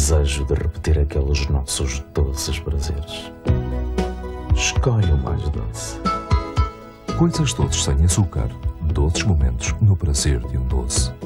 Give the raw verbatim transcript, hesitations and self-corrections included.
desejo de repetir aqueles nossos doces prazeres. Escolhe o mais doce. Coisas doces sem açúcar. Doces momentos no prazer de um doce.